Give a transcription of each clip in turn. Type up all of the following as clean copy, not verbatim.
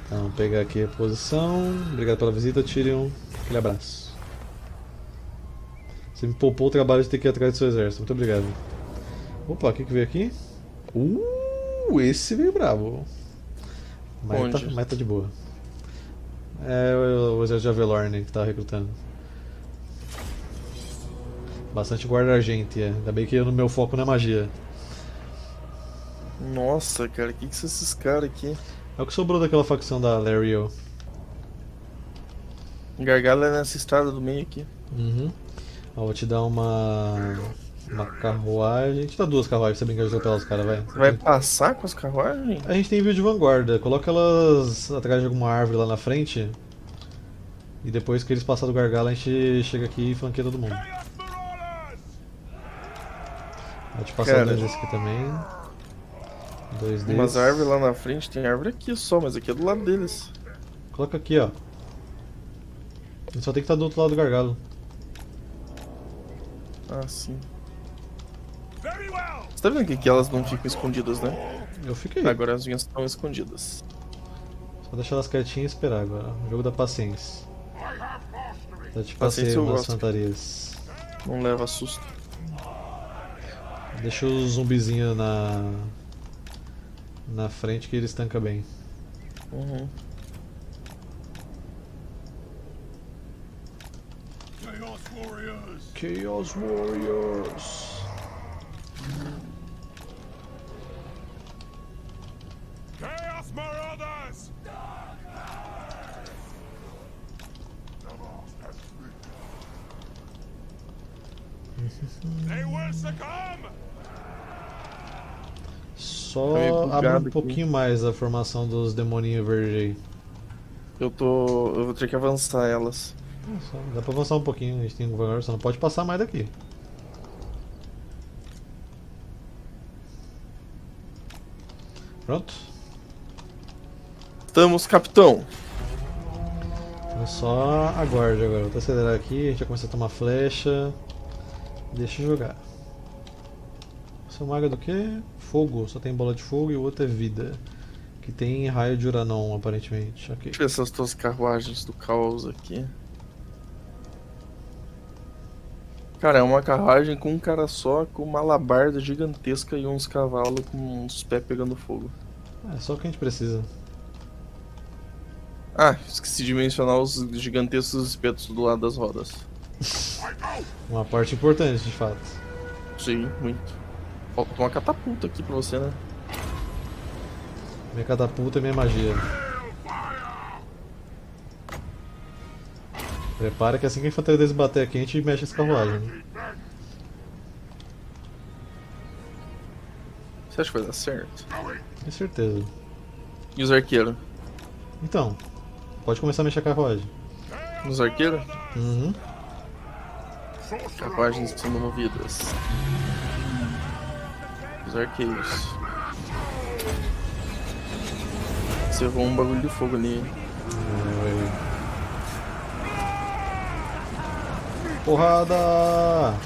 Então, pegar aqui a posição. Obrigado pela visita, Tyrion. Aquele abraço. Você me poupou o trabalho de ter que ir atrás do seu exército. Muito obrigado. Opa, o que veio aqui? Esse veio bravo. Mas tá de boa. É o exército de Avelorn que tá recrutando. Bastante guarda argentea. Ainda bem que no meu foco não é magia. Nossa, cara, que são esses caras aqui? É o que sobrou daquela facção da Lario. Gargalo é nessa estrada do meio aqui. Uhum. Ó, vou te dar uma carruagem. Te dá duas carruagens pra você brincar de atropelar os caras, vai. Vai passar com as carruagens? A gente tem envio de vanguarda. Coloca elas atrás de alguma árvore lá na frente. E depois que eles passarem do gargalo, a gente chega aqui e flanqueia todo mundo. Vou te passar dois desse aqui também. Dois desses. Umas árvores lá na frente, tem árvore aqui só, mas aqui é do lado deles. Coloca aqui, ó. Ele só tem que estar do outro lado do gargalo. Ah, sim. Você tá vendo que aqui elas não ficam escondidas, né? Eu fiquei. Agora as minhas estão escondidas. Só deixar elas quietinhas e esperar agora. O jogo da paciência. Já te passei Paciência eu umas gosto. fantarias. Não leva susto. Deixa os zumbizinhos na frente que eles tancam bem. Uhum. Chaos Warriors. Chaos Marauders! They will succumb! Só Tá meio abre bugado um pouquinho mais a formação dos demoninhos verdes aí. Eu vou ter que avançar elas. Dá pra avançar um pouquinho, a gente tem um governador, só não pode passar mais daqui. Pronto? Estamos, capitão. Então só aguarde agora. Vou acelerar aqui, a gente vai começar a tomar flecha. Deixa eu jogar. Seu mago é do que? Fogo, só tem bola de fogo e o outro é vida. Que tem raio de Uranon, aparentemente. Ok. Deixa eu ver essas tuas carruagens do caos aqui. Cara, é uma carruagem com um cara só, com uma alabarda gigantesca e uns cavalos com uns pés pegando fogo. É só o que a gente precisa. Ah, esqueci de mencionar os gigantescos espetos do lado das rodas. Uma parte importante, de fato. Sim, muito. Falta uma catapulta aqui pra você, né? Minha catapulta é minha magia. Prepara que assim que a infantaria deles bater aqui, a gente mexe essa carruagem. Você acha que vai dar certo? Com certeza. E os arqueiros? Então, pode começar a mexer a carruagem. Os arqueiros? Uhum. Carruagens sendo movidas. Os arqueiros. Você errou um bagulho de fogo ali. Porrada!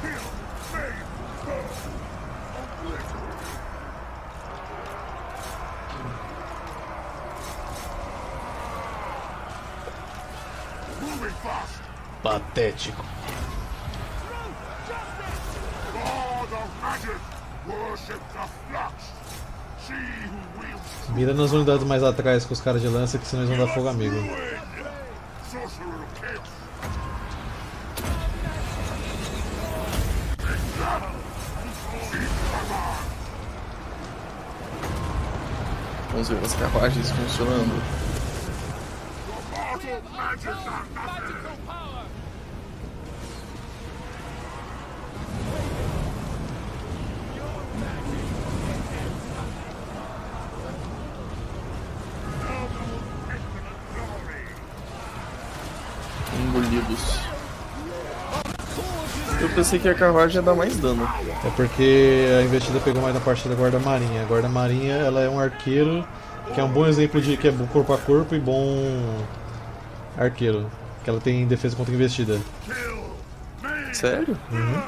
Patético. Mira nas unidades mais atrás com os caras de lança, que senão eles vão dar fogo amigo. Vamos ver as carruagens funcionando. Engolidos. Eu pensei que a carruagem ia dar mais dano. É porque a investida pegou mais na parte da guarda marinha. A guarda marinha, ela é um arqueiro que é um bom exemplo de que é bom corpo a corpo e bom arqueiro. Que ela tem defesa contra investida. Sério? Uhum.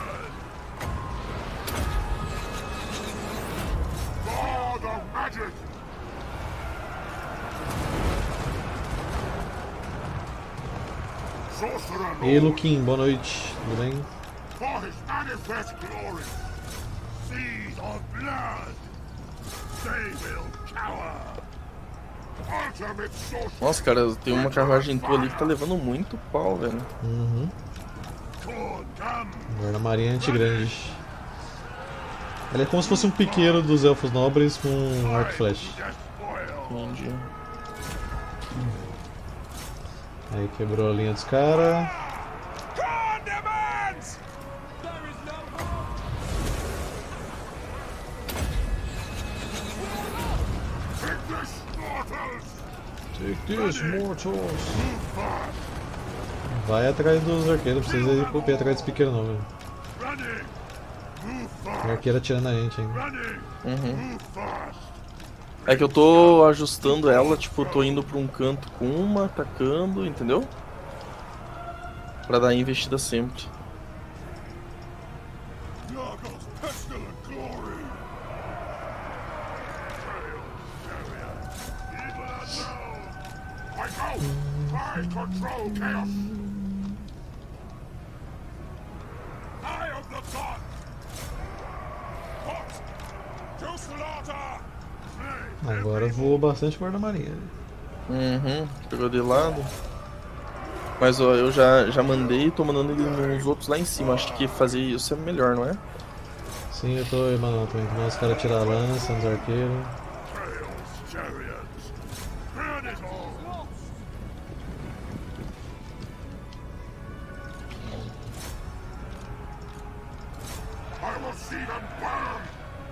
Sorcerer E aí, Lord, Luquim, boa noite, tudo bem? for his manifest glory, seas of blood, they will cower. Ultimate sorcerer, Nossa, cara, tem uma carruagem tua ali que tá levando muito pau, velho. Uhum. Corn come, Guarda-marinha anti-grande. Ele é como se fosse um piqueiro dos elfos nobres com um arco e flecha. despoil. Entendi. Aí quebrou a linha dos caras. Corn demands! Take this, mortals! Take this, mortals! Vai atrás dos arqueiros, não precisa ir atrás dos piqueiros não, velho. Running! Move Tem fast! arqueiro atirando na gente ainda. Running! Uhum. Move fast! É que eu tô ajustando ela, tipo, tô indo pra um canto com uma, atacando, entendeu? Pra dar investida sempre. Nargos, pestilent glory! Even unknown! I go! I control chaos! Eye of the god! What? To slaughter! Slay Agora voou bastante guarda-marinha. Uhum, pegou de lado. Mas ó, eu já mandei e tô mandando ele nos outros lá em cima. Acho que fazer isso é melhor, não é? Sim, eu tô emanando também. Mandar os caras tirar a lança nos arqueiros. Trails, chariots! Burn it all! I will see them burn!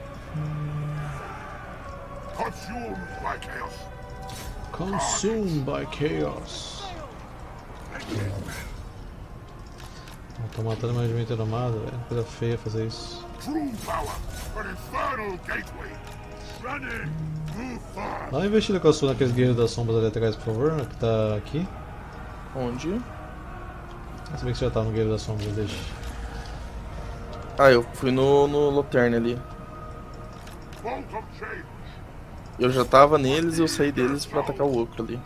Consumed by chaos! Consumed by chaos. Tô matando mais de meio armado, velho. Coisa feia fazer isso. True power! An infernal gateway! Running! Move fast! Dá uma investida com a sua naqueles guerreiros das sombras ali atrás, por favor, que tá aqui. Onde? Se bem que você já tá no guerreiro das sombras, deixa. Ah, eu fui no Loterne ali. Bolt of change! Eu já tava neles e eu saí deles pra atacar o outro ali.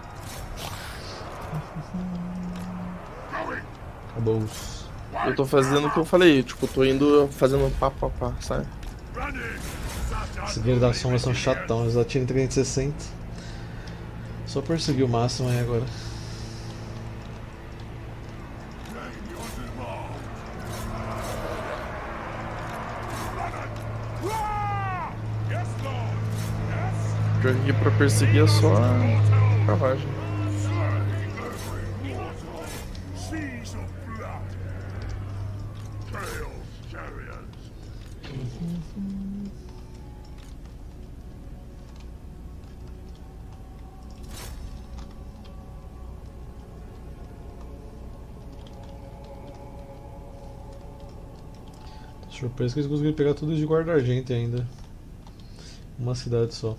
Going! Acabou. Eu tô fazendo o que eu falei, tipo, tô indo fazendo pá, sabe? Running! Esses guerreiros das sombras são chatão, eles atiram em 360. Só perseguir o máximo aí agora. Yes, Lord! Yes! Pior que aqui pra perseguir é só a carruagem. Slay every mortal! Seas of blood! Trails, chariots! Surpresa que eles conseguiram pegar tudo de guarda argente ainda. Uma cidade só.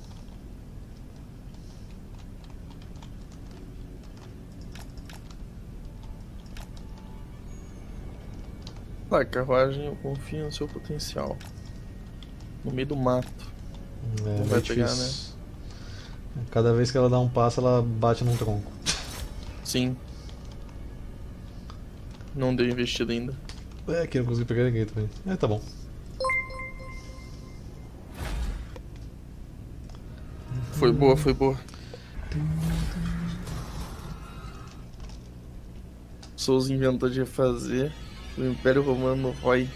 Ah, carruagem, eu confio no seu potencial. No meio do mato. É, Não é vai difícil. Cada vez que ela dá um passo, ela bate num tronco. Sim. Não deu investida ainda. É, que eu não consegui pegar ninguém também. É, tá bom. Foi boa, foi boa. Souls inventou de fazer o Império Romano Roy.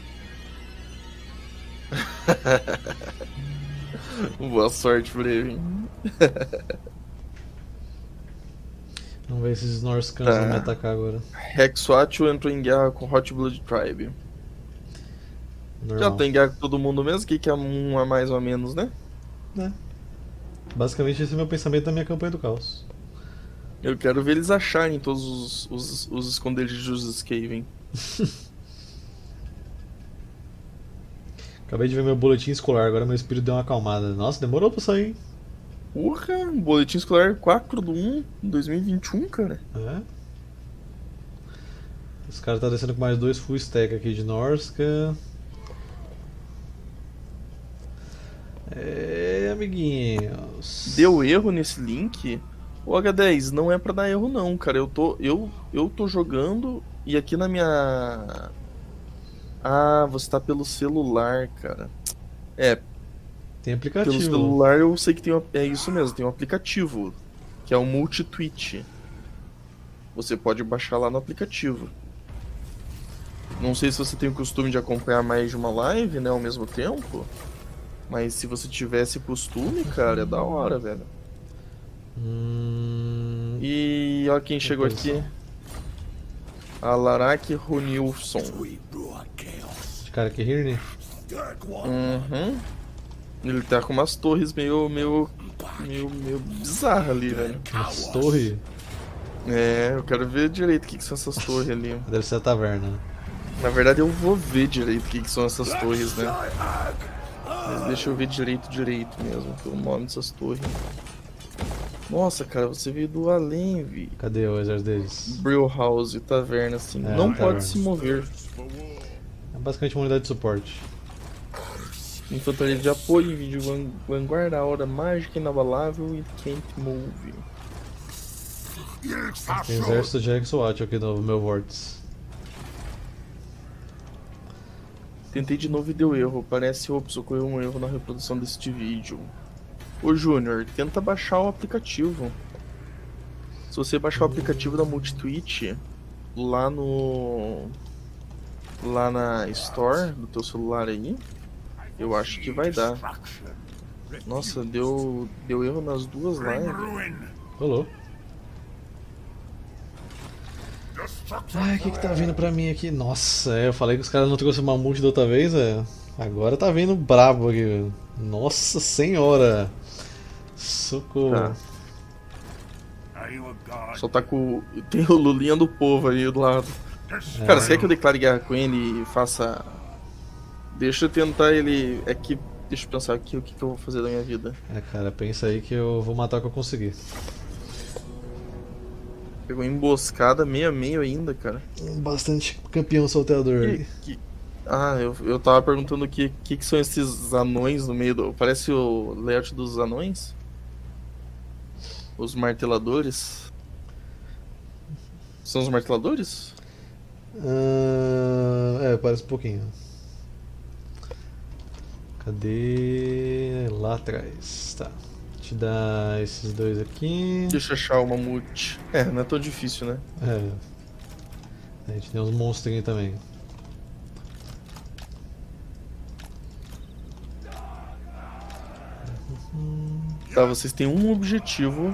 Boa sorte pra ele. Vamos ver se esses Norscans vão me atacar agora. Hexwatch entrou em guerra com Hot Blood Tribe. Já Normal. tem guerra com todo mundo mesmo, que é um a mais ou menos, né? É. Basicamente esse é o meu pensamento da minha campanha do caos. Eu quero ver eles acharem todos os esconderijos de Skaven. Acabei de ver meu boletim escolar, agora meu espírito deu uma acalmada. Nossa, demorou pra sair. Porra, boletim escolar 4/1 2021, cara. É. Os caras tá descendo com mais 2 full stack aqui de Norsca. É, amiguinhos. Deu erro nesse link? O H10 não é pra dar erro não, cara. Eu tô jogando e aqui na minha... Ah, você tá pelo celular, cara. É, Tem pelo aplicativo. celular eu sei que tem é isso mesmo, tem um aplicativo, que é o Multi-Twitch. Você pode baixar lá no aplicativo. Não sei se você tem o costume de acompanhar mais de uma live, né, ao mesmo tempo. Mas se você tivesse costume, cara, é da hora, velho. E olha quem chegou aqui. A Larak Runilson. De cara que rir, né? Uhum. Ele tá com umas torres meio bizarras ali, velho. As torres. É, eu quero ver direito o que são essas torres ali. Deve ser a taverna. Na verdade eu vou ver direito o que são essas torres, né? Mas deixa eu ver direito mesmo, pelo nome dessas torres. Nossa, cara, você veio do além, vi. Cadê o exército deles? Brew House, taverna, assim. É, Não taverna. pode se mover. É basicamente uma unidade de suporte. Infantaria de apoio, vídeo vanguarda, a hora mágica inabalável e can't move. Tem exército de Exwatch aqui no meu vórtice. Tentei de novo e deu erro. Parece ops, ocorreu um erro na reprodução deste vídeo. Ô Júnior, tenta baixar o aplicativo. Se você baixar o aplicativo da Multi-Twitch lá na Store do teu celular aí, eu acho que vai dar. Nossa, deu erro nas duas lives. Rolou. Ai, o que tá vindo pra mim aqui? Nossa, eu falei que os caras não trouxeram uma multi da outra vez, agora tá vindo brabo aqui, velho. Nossa senhora. Socorro. Tá. Só tá com... Tem o Lulinha do povo aí do lado. Cara, você quer que eu declare guerra com ele e faça... Deixa eu tentar ele... Deixa eu pensar aqui o que eu vou fazer da minha vida. Cara, pensa aí que eu vou matar o que eu conseguir. Pegou emboscada, meio a meio ainda, cara. Bastante campeão salteador ali. Ah, eu tava perguntando o que são esses anões no meio do... Parece o layout dos anões. Os marteladores. São os marteladores? Parece um pouquinho. Cadê? Lá atrás. Tá. Vou te dar esses dois aqui. Deixa eu achar o mamute. Não é tão difícil, né? A gente tem uns monstrinhos também. Tá, vocês têm um objetivo.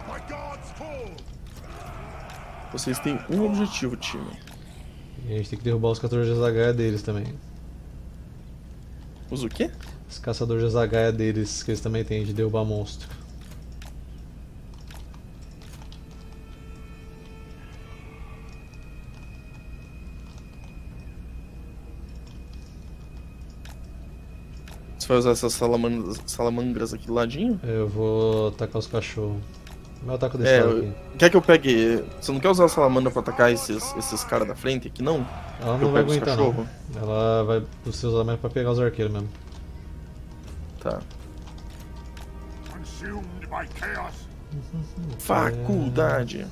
Vocês têm um objetivo, time. E a gente tem que derrubar os caçadores de zagaia deles também. Os o quê? Os caçadores de zagaia deles, que eles também têm de derrubar monstro. Você vai usar essas salamandras aqui do ladinho? Eu vou atacar os cachorros. Eu ataco desse lado aqui. Quer que eu pegue... Você não quer usar a salamandra pra atacar esses caras da frente aqui, não? Ela Eu não vai pego os aguentar não. cachorro? Ela vai você usar mais pra pegar os arqueiros mesmo. Tá. Consumed by chaos. Faculdade.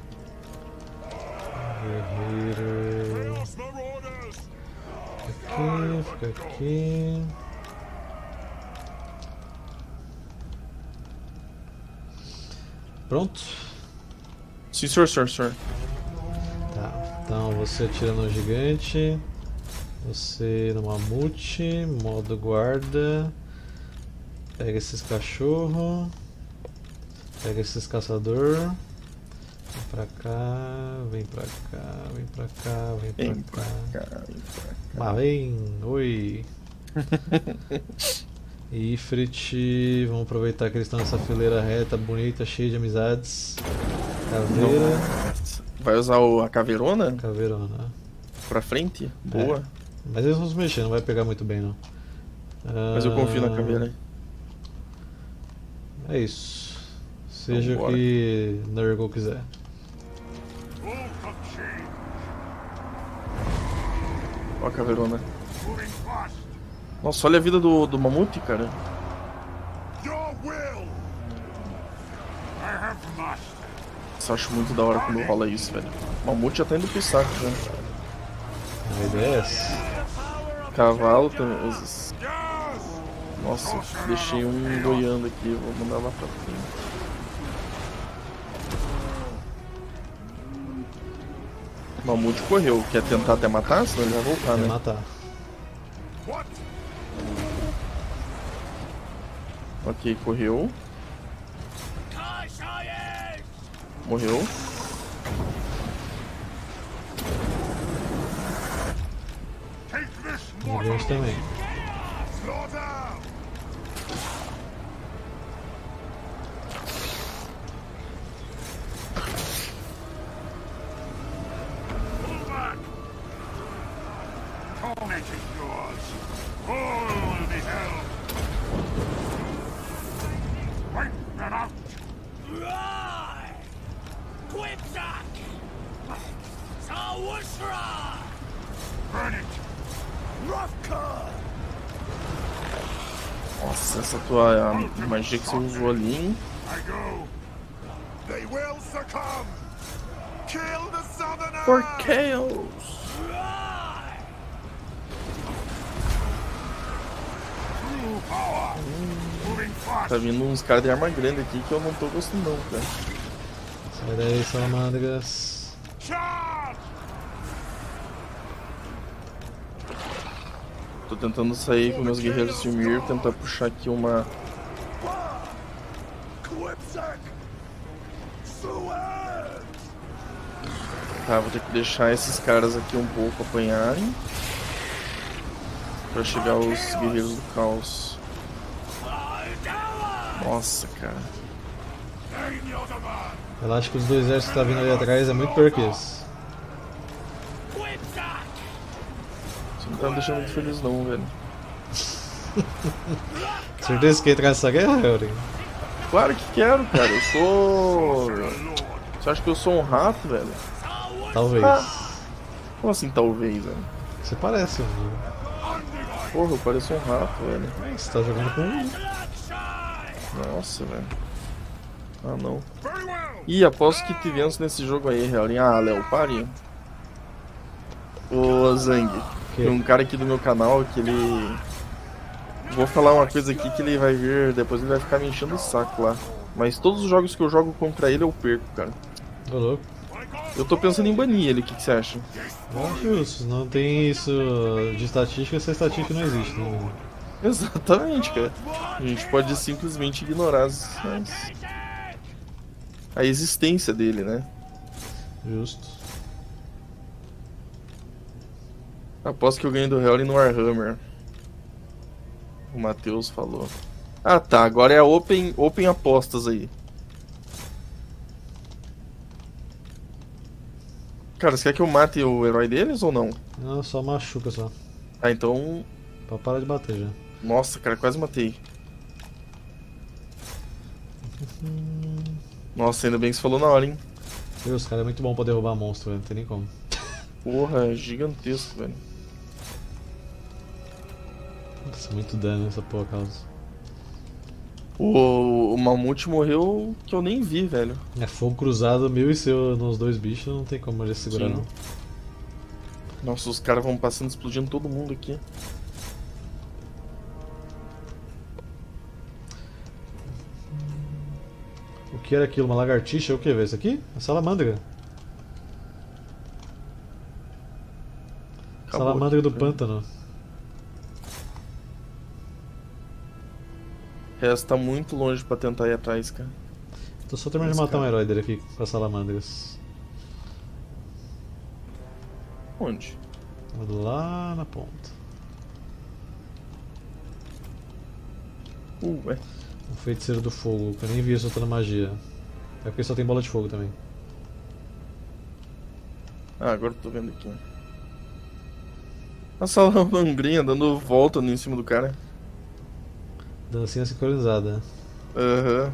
Guerreiro. Chaos Marauders. Fica aqui. Pronto? Sim, senhor. Tá, então você atira no gigante, você no mamute, modo guarda, pega esses cachorros, pega esses caçador, vem pra cá, vem pra cá, vem pra cá, vem pra cá. Mas vem, oi! Ifrit, vamos aproveitar que eles estão nessa fileira reta, bonita, cheia de amizades. Caveira. Vai usar a caveirona? Caveirona. Pra frente? Boa. Mas eles vão se mexer, não vai pegar muito bem não. Mas eu confio na caveira. É isso. Seja Então, o que Nurgle quiser. Wolf of change. Ó a caveirona. Moving fast. Nossa, olha a vida do mamute, cara. Your will. I have mastered. Isso eu acho muito da hora quando rola isso, velho. O Mamute já tá indo pro saco, já. A ideia é essa. Cavalo também. Yes! Nossa, deixei um boiando aqui, vou mandar lá pra frente. O Mamute correu, quer tentar até matar? Senão ele vai voltar, Vai né? matar. What? Ok, correu. Morreu. Take this, E a mortal! gente também. Slaughter! Pull back! Torment is yours. All will be held. Wipe them out! Burn it! Nossa, essa tua magia que você usou ali, hein? I go. They will succumb. Kill the southerner. For chaos! True power. Moving fast. Tá vindo uns caras de arma grande aqui que eu não tô gostando não, cara. Sai daí, salamandras. Charge. Tô tentando sair com meus guerreiros de Mir, tentar puxar aqui uma... Quipsack. Suez. Tá, vou ter que deixar esses caras aqui um pouco apanharem. Pra chegar os guerreiros do caos. Nossa, cara. Name your demand. Relaxa que os dois exércitos que tá vindo ali atrás é muito pior que esse. Isso não tá me deixando muito feliz não, velho. Certeza que quer entrar nessa guerra, Elrin? Claro que quero, cara. Eu sou... Lord. Você acha que eu sou um rato, velho? Talvez. Como assim, talvez, velho? Você parece um. Porra, eu pareço um rato, velho. Você tá jogando com um. Nossa, velho. Ah, não. Very well. Ih, aposto que tivemos nesse jogo aí, Realin. Ah, Léo, pare. Ô, Zang. Que? Tem um cara aqui do meu canal que ele... Vou falar uma coisa aqui que ele vai vir, depois ele vai ficar me enchendo o saco lá. Mas todos os jogos que eu jogo contra ele eu perco, cara. Ô louco. Eu tô pensando em banir ele, o que você acha? Eu acho justo. Não tem isso de estatística, essa estatística não existe. Não. Exatamente, cara. A gente pode simplesmente ignorar a existência dele, né? Justo. Aposto que eu ganhei do Hellin no Warhammer. O Matheus falou. Ah tá, agora é open apostas aí. Cara, você quer que eu mate o herói deles ou não? Não, só machuca só. Ah, então... Pra parar de bater já. Nossa, cara, quase matei. Nossa, ainda bem que você falou na hora, hein? Deus, cara, é muito bom pra derrubar monstro, velho. Não tem nem como. Porra, é gigantesco, velho. Nossa, muito dano essa porra causa. O Mamute morreu que eu nem vi, velho. É fogo cruzado, 1000 e seu nos dois bichos, não tem como ele segurar Sim. não. Nossa, os caras vão passando, explodindo todo mundo aqui. O que era aquilo? Uma lagartixa? O que, velho? Isso aqui? A salamandra. Acabou Salamandra aqui, do cara. pântano. Resta muito longe pra tentar ir atrás, cara. Tô só terminando de Esse matar um cara. herói dele aqui com as salamandras. Onde? Lá na ponta. Ué. O feiticeiro do fogo, que eu nem vi soltando magia. É porque só tem bola de fogo também. Ah, agora eu tô vendo aqui. A salamandrinha dando volta em cima do cara. Dancinha sincronizada. Aham.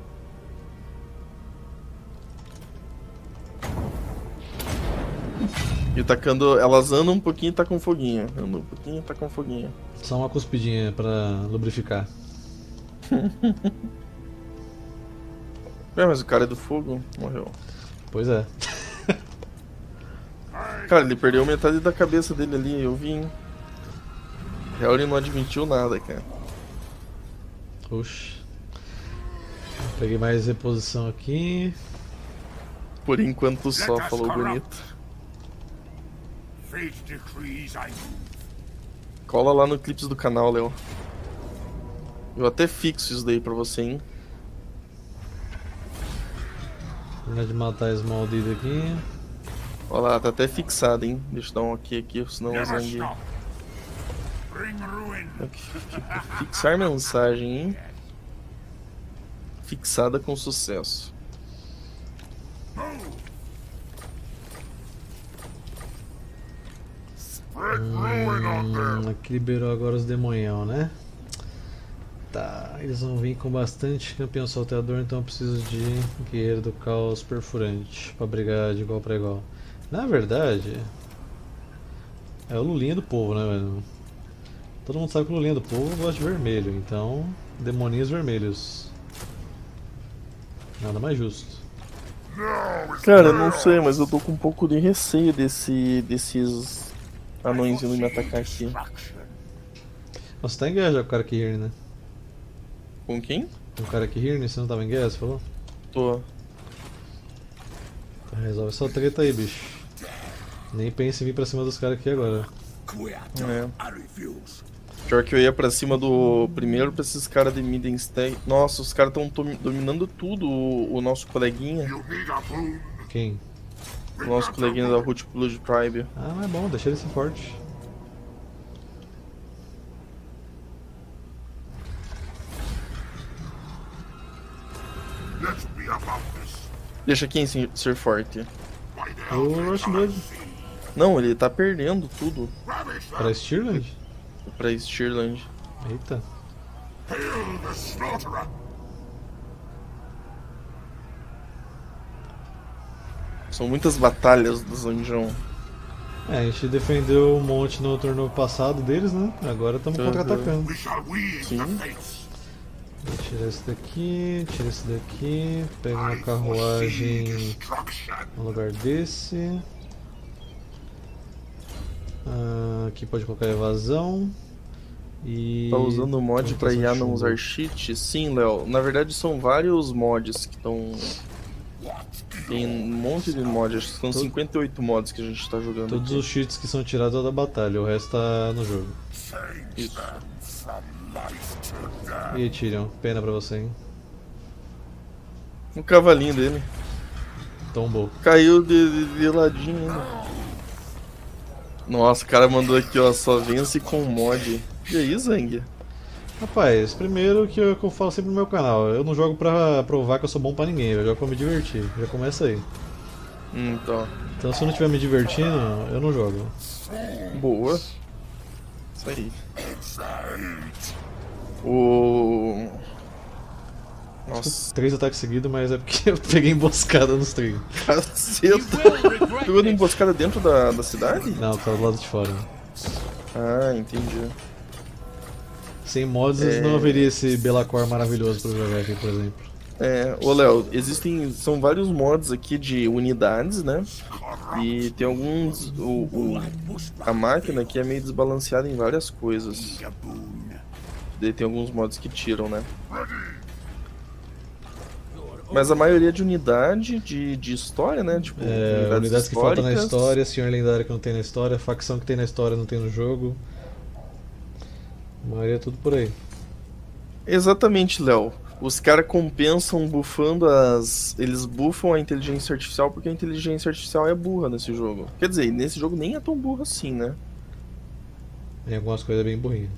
E tacando. Elas andam um pouquinho e tacam foguinho. Andam um pouquinho e tacam foguinho. Só uma cuspidinha pra lubrificar. Mas o cara é do fogo morreu. Pois é. Cara, ele perdeu metade da cabeça dele ali, eu vi, hein? Real, ele não admitiu nada, cara. Oxi. Peguei mais reposição aqui. Por enquanto só, Let us falou corrupt. bonito. Fate decrees I move. Cola lá no clips do canal, Léo. Eu até fixo isso daí pra você, hein? Terminar de matar esse maldito aqui. Olha lá, tá até fixado, hein? Deixa eu dar um ok aqui, senão eu Never zanguei. stop. Bring ruin. Fixar mensagem, hein? Fixada com sucesso. Move. Spread ruin on them. Aqui liberou agora os demonhão, né? Tá, eles vão vir com bastante campeão salteador, então eu preciso de guerreiro do caos perfurante pra brigar de igual pra igual. Na verdade, é o Lulinha do povo, né, velho? Todo mundo sabe que o Lulinha do povo gosta de vermelho, então demoninhos vermelhos. Nada mais justo. Cara, eu não sei, mas eu tô com um pouco de receio desses anões indo me atacar aqui. Nossa, você tá em guerra já com o cara Kirne, né? Com quem? Com o cara Kirne, você não tava em guerra, você falou? Tô. Então resolve essa treta aí, bicho. Nem pense em vir pra cima dos caras aqui agora. É. Pior que eu ia pra cima do primeiro pra esses caras de Midensteg. Nossa, os caras tão dominando tudo, o nosso coleguinha. You need a boon. Quem? O nosso coleguinha da Root Blood Tribe. Ah, é bom, deixa ele ser forte. Let's be about this. Deixa quem ser forte? By the O elders Rush I Blood. see. Não, ele tá perdendo tudo Ravish them. Pra Stirland? pra Stirland. Eita. Hail the slaughterer. São muitas batalhas do Zanjão. É, a gente defendeu um monte no turno passado deles, né? Agora estamos contra-atacando. We shall weave Sim. the fates. Vou tirar esse daqui, tira esse daqui, pega uma I foresee carruagem destruction. no lugar desse. Aqui pode colocar evasão. E. Tá usando o mod pra plantação IA de não chumbo. usar cheat? Sim, Léo. Na verdade são vários mods que estão... Tem um monte de mods, acho que são 58 mods que a gente tá jogando Todos aqui. os cheats que são tirados da batalha, o resto tá no jogo. Change them from life to death. E aí, Tyrion, pena pra você, hein? O cavalinho dele. Tombou. Caiu de ladinho ainda. Nossa, o cara mandou aqui, ó, só vence com mod. E aí, Zang? Rapaz, primeiro que eu falo sempre no meu canal, eu não jogo pra provar que eu sou bom pra ninguém, eu jogo pra me divertir. Já começa aí. Então, Então se eu não estiver me divertindo, eu não jogo. boa. Isso aí. O... Nossa, 3 ataques seguidos, mas é porque eu peguei emboscada nos 3. caceta. Pegou de emboscada dentro da cidade? Não, tá do lado de fora. Ah, entendi. Sem mods não haveria esse Belacor maravilhoso pra jogar aqui, por exemplo. Ô Léo, são vários mods aqui de unidades, né? E tem alguns... a máquina aqui é meio desbalanceada em várias coisas. A boon. Daí tem alguns mods que tiram, né? Mas a maioria de unidade de história, né? Tipo, Unidades que faltam na históricas. história, senhor lendário que não tem na história, facção que tem na história não tem no jogo. A maioria é tudo por aí. Exatamente, Léo. Os caras compensam buffando eles buffam a inteligência artificial porque a inteligência artificial é burra nesse jogo. Quer dizer, nesse jogo nem é tão burra assim, né? Tem algumas coisas bem burrinhas.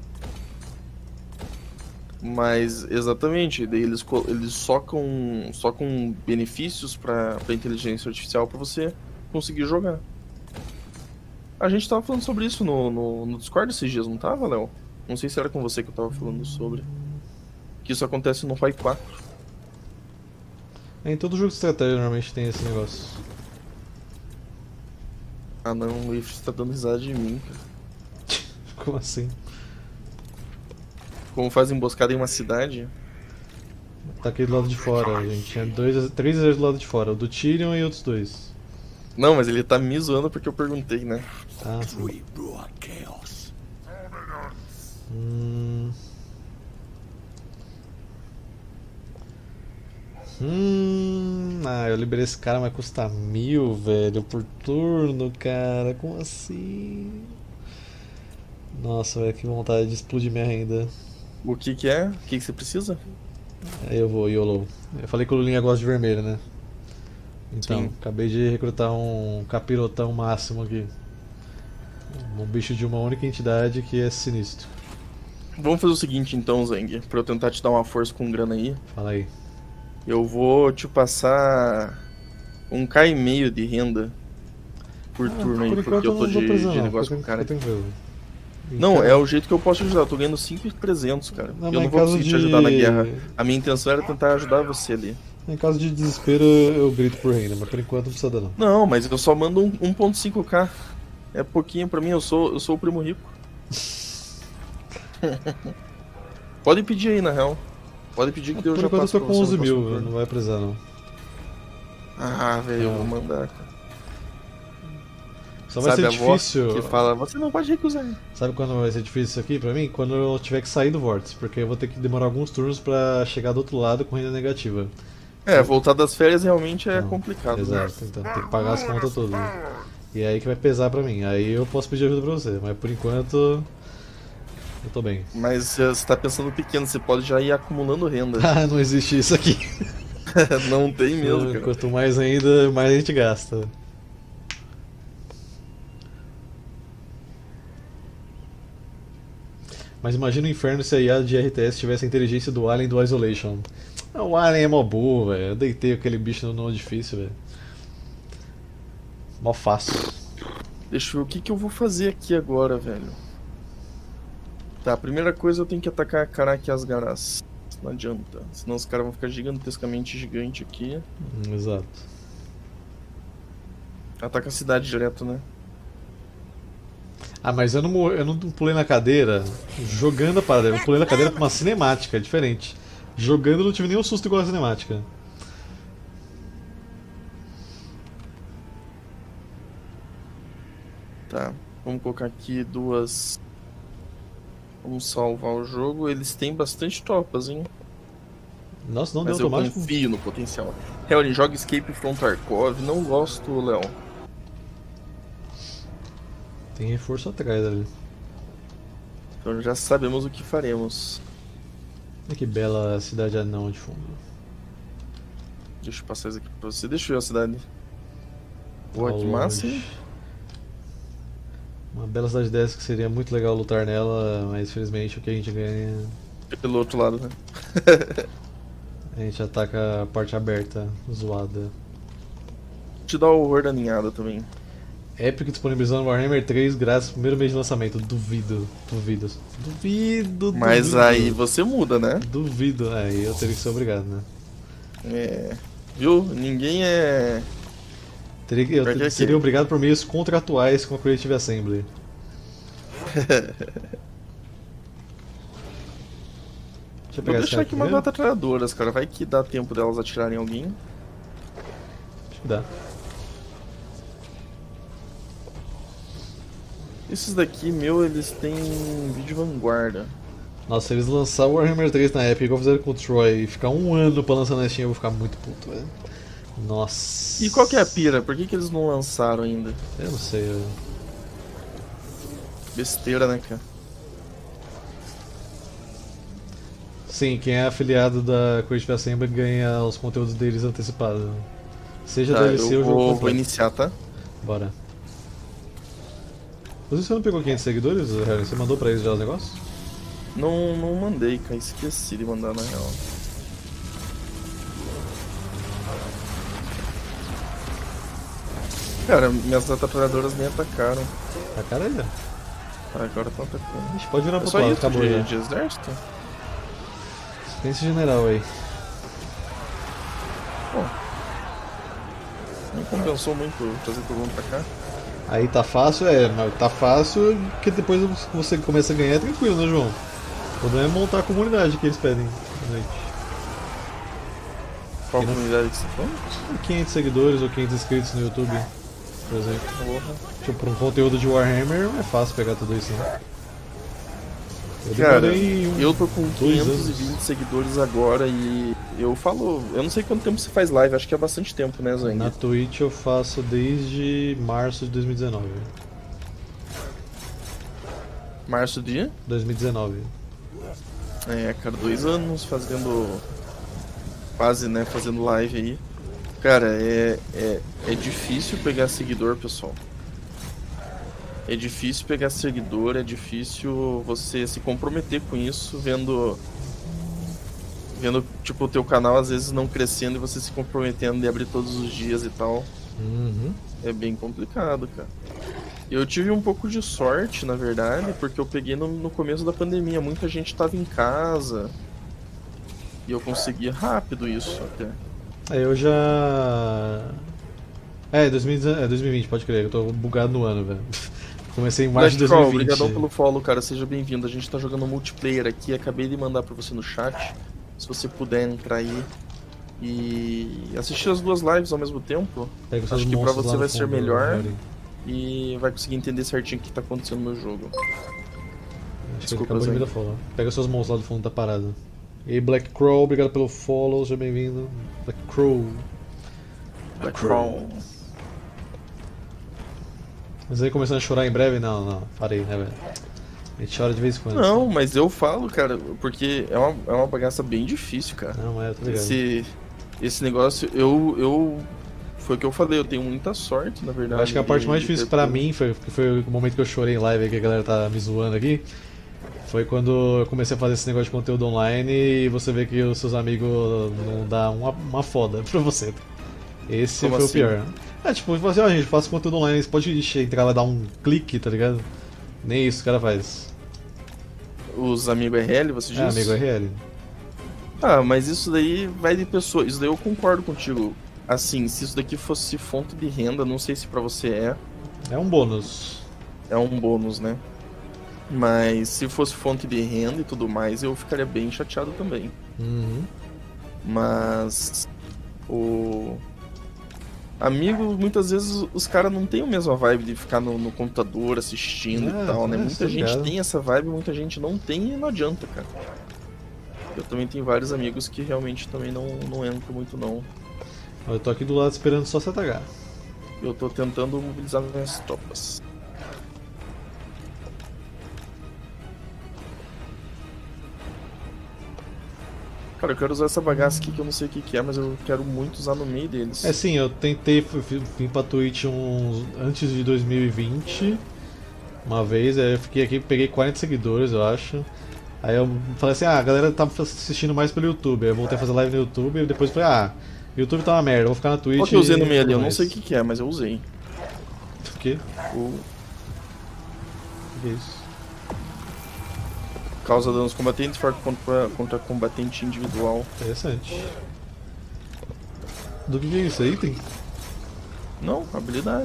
Mas, exatamente, daí eles socam benefícios pra inteligência artificial pra você conseguir jogar. A gente tava falando sobre isso no Discord esses dias, não tava, Léo? Não sei se era com você que eu tava falando sobre. Que isso acontece no Pai 4. Em todo jogo de estratégia normalmente tem esse negócio. Ah não, o Ifrit tá dando risada de mim, cara. Como assim? Como faz emboscada em uma cidade? tá aqui do lado de fora. A gente tinha três exércitos do lado de fora. O do Tyrion e outros dois. Não, mas ele tá me zoando porque eu perguntei, né? Ah, sim. We brought chaos. Ah, eu liberei esse cara, mas custa 1000, velho, por turno, cara. Como assim? Nossa, velho, que vontade de explodir minha renda. O que que é? O que que você precisa? Aí eu vou, YOLO. Eu falei que o Lulinha gosta de vermelho, né? Então, Sim. acabei de recrutar um capirotão máximo aqui. Um bicho de uma única entidade que é sinistro. Vamos fazer o seguinte então, Zeng, pra eu tentar te dar uma força com grana aí. Fala aí. Eu vou te passar 1k e meio de renda por turno aí, Por porque enquanto eu tô não tô precisando, de não. negócio com o cara. Fica tranquilo. Não, é o jeito que eu posso te ajudar. Eu tô ganhando 5.300, cara. Não, Eu mas não em vou caso conseguir te de- ajudar na guerra. A minha intenção era tentar ajudar você ali. Em caso de desespero, eu grito por renda, mas por enquanto não precisa dar não. Não, mas eu só mando 1.5k. É pouquinho pra mim, eu sou o primo rico. Pode pedir aí, na real. Pode pedir que eu Por já enquanto passo eu tô pra com você 11 no mil, próximo turno. não vai precisar não. Ah, velho, eu Não. vou mandar, cara. Só vai Sabe ser a voz difícil. que fala, você não pode recusar. Sabe quando vai ser difícil isso aqui pra mim? Quando eu tiver que sair do vórtice, porque eu vou ter que demorar alguns turnos pra chegar do outro lado com renda negativa. É, voltar das férias realmente é Não, complicado. Né? Exato, então tem que pagar as contas todas. Né? E é aí que vai pesar pra mim. Aí eu posso pedir ajuda pra você, mas por enquanto eu tô bem. Mas você tá pensando pequeno, você pode já ir acumulando renda. Ah, não existe isso aqui. Não tem mesmo, cara. Quanto mais ainda, mais a gente gasta. Mas imagina o inferno se a IA de RTS tivesse a inteligência do Alien do Isolation. Ah, o Alien é mó burro, velho. Eu deitei aquele bicho no difícil, velho. Mó fácil. Deixa eu ver o que eu vou fazer aqui agora, velho. Tá, a primeira coisa eu tenho que atacar Karaki Asgaras. Não adianta, senão os caras vão ficar gigantescamente gigante aqui. Exato. Ataca a cidade direto, né? Ah, mas eu não pulei na cadeira jogando a parada. Eu pulei na cadeira com uma cinemática, é diferente. Jogando eu não tive nenhum susto igual a cinemática. Tá, vamos colocar aqui duas. Vamos salvar o jogo. Eles têm bastante tropas, hein? Nossa, não Mas deu eu automático. confio no potencial. Helen, joga Escape from Tarkov. Não gosto, Léo. Tem reforço atrás ali. Então já sabemos o que faremos. Olha que bela cidade anão de fundo. Deixa eu passar isso aqui pra você. Deixa eu ver a cidade. Porra, Ao que longe. massa, hein? Uma bela cidade dessa que seria muito legal lutar nela, mas infelizmente o que a gente ganha. Pelo outro lado, né? A gente ataca a parte aberta, zoada. Te dá o horror da ninhada também. Epic disponibilizando Warhammer 3 grátis no primeiro mês de lançamento. Duvido. Mas duvido. aí você muda, né? Duvido. Aí eu teria que ser obrigado, né? É. Viu? Ninguém é. Eu Pra que seria que- obrigado por meios contratuais com a Creative Assembly. Deixa eu Vou pegar esse deixar cara aqui aqui umas mesmo. metralhadoras, cara. Vai que dá tempo delas atirarem em alguém. Acho que dá. Esses daqui, meu, eles têm vídeo vanguarda. Nossa, se eles lançar o Warhammer 3 na Epic, igual fizeram com o Troy, e ficar um ano pra lançar na Steam, eu vou ficar muito puto, velho. Nossa. E qual que é a pira? Por que eles não lançaram ainda? Eu não sei, velho. Besteira, né, cara? Sim, quem é afiliado da Creative Assembly ganha os conteúdos deles antecipados. Seja Tá, DLC ou eu jogo vou completo. iniciar, tá? Bora. Você não pegou 500 seguidores, Harry? Você mandou pra eles já os negócios? Não mandei, cara. Esqueci de mandar na real. Cara, minhas atrapalhadoras nem atacaram. A cara aí, ó. Ah, agora estão atacando. Ixi, pode virar É pro só outro lado, isso acabou já. de exército? Tem esse general aí. Bom. Não compensou muito trazer todo mundo pra cá. Aí tá fácil, mas tá fácil porque depois você começa a ganhar é tranquilo, né, João? O problema é montar a comunidade que eles pedem à noite. Qual E não- comunidade que você falou? 500 seguidores ou 500 inscritos no YouTube, por exemplo. Porra. Tipo, pra um conteúdo de Warhammer não é fácil pegar tudo isso, né? Eu Cara, demorei eu tô com 2 520 anos. seguidores agora e eu falo, eu não sei quanto tempo você faz live, acho que é bastante tempo, né, Zang? Na Twitch eu faço desde março de 2019. Março de? 2019. É, cara, 2 anos fazendo. Quase, né? Fazendo live aí. Cara, é difícil pegar seguidor, pessoal. É difícil pegar seguidor, é difícil você se comprometer com isso, vendo, tipo, o teu canal às vezes não crescendo e você se comprometendo de abrir todos os dias e tal. Uhum. É bem complicado, cara. Eu tive um pouco de sorte, na verdade, porque eu peguei no começo da pandemia. Muita gente tava em casa. E eu consegui rápido isso até. Eu já. 2020, pode crer, eu tô bugado no ano, velho. Comecei em março de Black Crow, 2020. obrigadão pelo follow, cara. Seja bem-vindo. A gente tá jogando multiplayer aqui. Acabei de mandar pra você no chat. Se você puder entrar aí e assistir as 2 lives ao mesmo tempo, Pega os seus acho que pra monstros lá você no vai ser fundo, melhor Harry. e vai conseguir entender certinho o que tá acontecendo no jogo. Acho que ele Desculpa, acabou de Zé. me dar follow. Pega os seus monstros lá do fundo da parada. E aí, Black Crow, obrigado pelo follow, seja bem-vindo. Black Crow. Black Crow. Mas aí começando a chorar em breve? Não, parei, né, velho? A gente chora de vez em quando. Não, mas eu falo, cara, porque é uma bagaça bem difícil, cara. Não, mas eu tô ligado. Esse negócio, foi o que eu falei, eu tenho muita sorte, na verdade. Eu acho que a parte mais de difícil ter pra tudo. mim, foi o momento que eu chorei em live, que a galera tá me zoando aqui. Foi quando eu comecei a fazer esse negócio de conteúdo online e você vê que os seus amigos não dão uma foda pra você. Esse Como foi assim? o pior. Tipo, você assim, ó, gente, faço conteúdo online, você pode entrar lá e dar um clique, tá ligado? Nem isso o cara faz. Os amigos RL, você diz? É, amigo RL. Ah, mas isso daí vai de pessoa. Isso daí eu concordo contigo. Assim, se isso daqui fosse fonte de renda, não sei se pra você É um bônus. é um bônus, né? Mas se fosse fonte de renda e tudo mais, eu ficaria bem chateado também. Uhum. Mas o amigo, muitas vezes os caras não tem a mesma vibe de ficar no computador assistindo e tal, né? Muita gente ligado. tem essa vibe, muita gente não tem e não adianta, cara. Eu também tenho vários amigos que realmente também não entram muito não. Eu tô aqui do lado esperando só você atacar. Eu tô tentando mobilizar minhas tropas. Cara, eu quero usar essa bagaça aqui que eu não sei o que é, mas eu quero muito usar no meio deles. É sim, eu tentei vir pra Twitch antes de 2020, uma vez, aí eu fiquei aqui, peguei 40 seguidores, eu acho. Aí eu falei assim, a galera tá assistindo mais pelo YouTube, aí eu voltei a fazer live no YouTube e depois falei, YouTube tá uma merda, eu vou ficar na Twitch. Qual que eu usei no meio ali? Eu tudo não sei o mais. que é, mas eu usei. O quê? O Que é isso? causa danos combatentes, forte contra combatente individual. Interessante. Do que é isso? É item? Não, habilidade.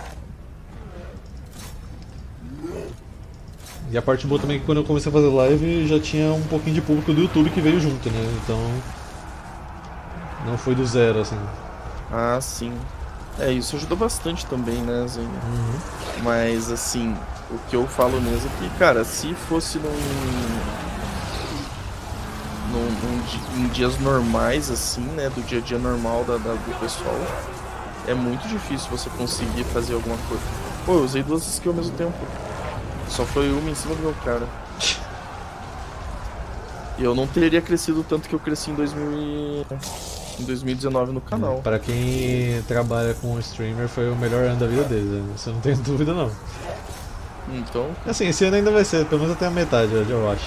E a parte boa também é que quando eu comecei a fazer live já tinha um pouquinho de público do YouTube que veio junto, né? Então. Não foi do zero, assim. Ah, sim. Isso ajuda bastante também, né, Zenha? Uhum. Mas, assim, o que eu falo mesmo é que, cara, se fosse em dias normais, assim, né, do dia a dia normal do pessoal, é muito difícil você conseguir fazer alguma coisa. Pô, eu usei 2 skills ao mesmo tempo. Só foi uma em cima do meu cara. E eu não teria crescido tanto que eu cresci em 2019 no canal. Pra quem trabalha com streamer, foi o melhor ano da vida deles, né? Você não tem dúvida, não. Então... Assim, esse ano ainda vai ser, pelo menos até a metade, eu acho.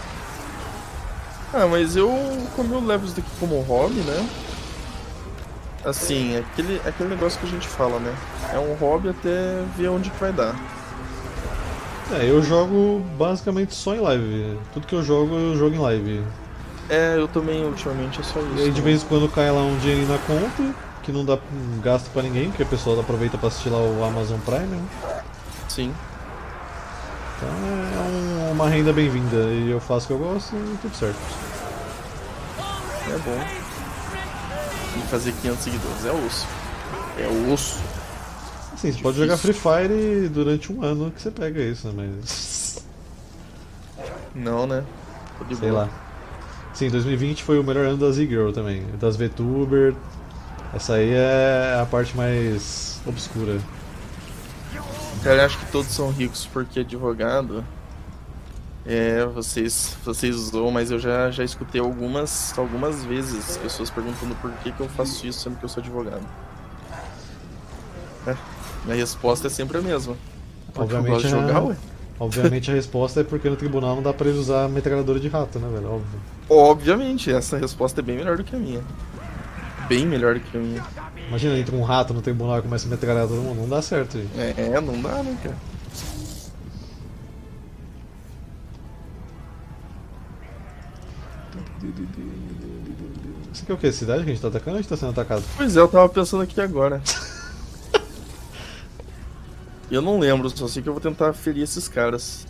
Ah, mas como eu levo isso daqui como hobby, né? Assim, aquele negócio que a gente fala, né? É um hobby até ver onde que vai dar. Eu jogo basicamente só em live. Tudo que eu jogo em live. Eu também, ultimamente, é só isso. E aí de né? vez em quando cai lá um dinheirinho na conta, que não dá gasto pra ninguém, porque a pessoa aproveita pra assistir lá o Amazon Prime, né? Sim. Então é uma renda bem-vinda. E eu faço o que eu gosto e tudo certo. É bom. e fazer 500 seguidores. É osso. É osso. Assim, você pode jogar Free Fire durante um ano que você pega isso, né? Mas. Não, né? Tô de Sei boa. lá. Sim, 2020 foi o melhor ano da Z-Girl também. Das VTuber. Essa aí é a parte mais obscura. Cara, eu acho que todos são ricos porque advogado. Vocês zoam, mas eu já escutei algumas vezes pessoas perguntando por que eu faço isso sendo que eu sou advogado. Minha resposta é sempre a mesma. Porque eu gosto de jogar, ué. Obviamente a resposta é porque no tribunal não dá pra eles usar metralhadora de rato, né, velho? Óbvio. Obviamente, essa resposta é bem melhor do que a minha. Bem melhor do que a minha. Imagina, entra um rato no tribunal e começa a metralhar todo mundo. Não dá certo, gente. Não dá, né, cara? Isso aqui é o que? Cidade que a gente tá atacando ou a gente tá sendo atacado? Pois é, eu tava pensando aqui agora. Eu não lembro, só sei que eu vou tentar ferir esses caras.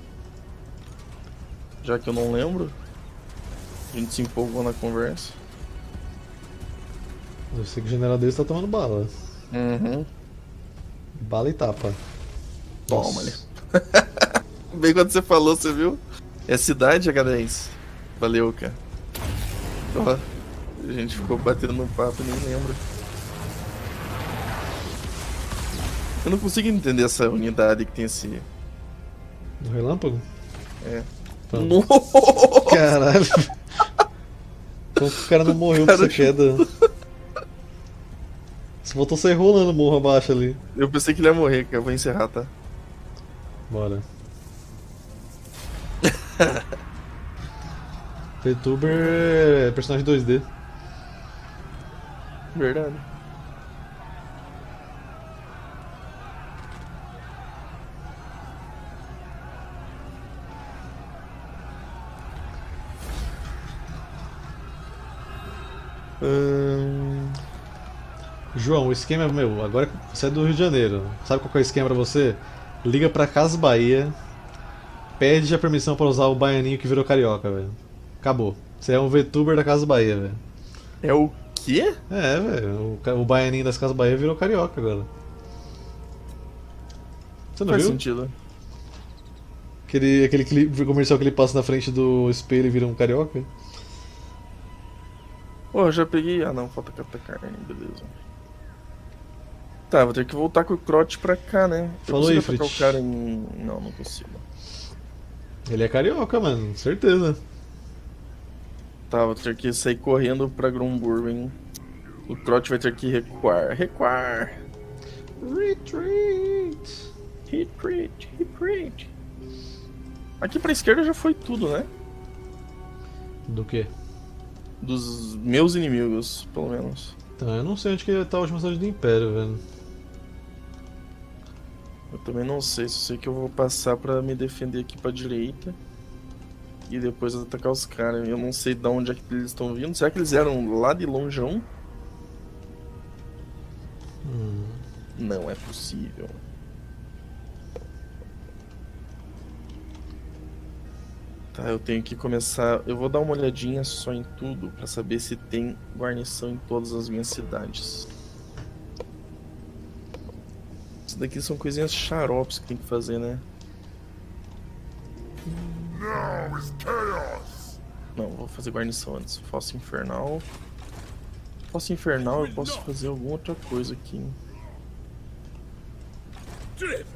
Já que eu não lembro, a gente se empolgou na conversa. Eu sei que o general deles tá tomando bala. Uhum. Bala e tapa. Toma, Nossa. Bem quando você falou, você viu? É cidade, H10. Valeu, cara. Ó, a gente ficou batendo no papo e nem lembro. Eu não consigo entender essa unidade que tem esse... No relâmpago? É. Pronto. Nossa! Caralho. Como que o cara não morreu com essa queda? Você voltou a sair rolando morro abaixo ali. Eu pensei que ele ia morrer, cara. Eu vou encerrar, tá? Bora. VTuber é personagem 2D. Verdade. João, o esquema é meu. Agora você é do Rio de Janeiro. Sabe qual que é o esquema pra você? Liga pra Casa Bahia, pede a permissão pra usar o baianinho que virou carioca, velho. Acabou. Você é um VTuber da Casa Bahia, velho. É o quê? É, velho. O baianinho das Casas Bahia virou carioca agora. Você não Faz viu? sentido. Aquele comercial que ele passa na frente do espelho e vira um carioca? Pô, já peguei... Ah, não. Falta catar carne. Beleza. Tá, vou ter que voltar com o Crote pra cá, né? Falou aí, Eu consigo atacar Fritz. o cara em... Não consigo. Ele é carioca, mano. Certeza. Tá, vou ter que sair correndo pra Grumburgen. O Crote vai ter que recuar. Recuar! Retreat. Retreat. Aqui pra esquerda já foi tudo, né? Do que? Dos meus inimigos, pelo menos. Então, eu não sei onde que tá a última cidade do Império, velho. Eu também não sei, só sei que eu vou passar pra me defender aqui pra direita. E depois atacar os caras. Eu não sei de onde é que eles estão vindo. Será que eles eram lá de longeão? Não é possível. Tá, eu tenho que começar... Eu vou dar uma olhadinha só em tudo pra saber se tem guarnição em todas as minhas cidades. Isso daqui são coisinhas xaropes que tem que fazer, né? Now is chaos. Não, vou fazer guarnição antes. Fossa infernal. Fossa infernal eu posso fazer alguma outra coisa aqui. Driven.